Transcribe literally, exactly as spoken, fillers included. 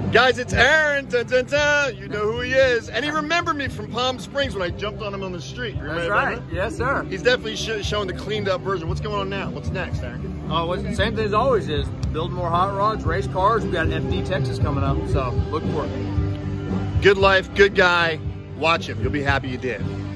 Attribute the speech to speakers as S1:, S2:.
S1: Guys, it's Aaron. Dun, dun, dun. You know who he is. And he remembered me from Palm Springs when I jumped on him on the street. You
S2: That's right.
S1: That?
S2: Yes, sir.
S1: He's definitely sh showing the cleaned up version. What's going on now? What's next, Aaron?
S2: Oh, well, the same thing as always is build more hot rods, race cars. We got F D Texas coming up, so look for it.
S1: Good life, good guy. Watch him. You'll be happy you did.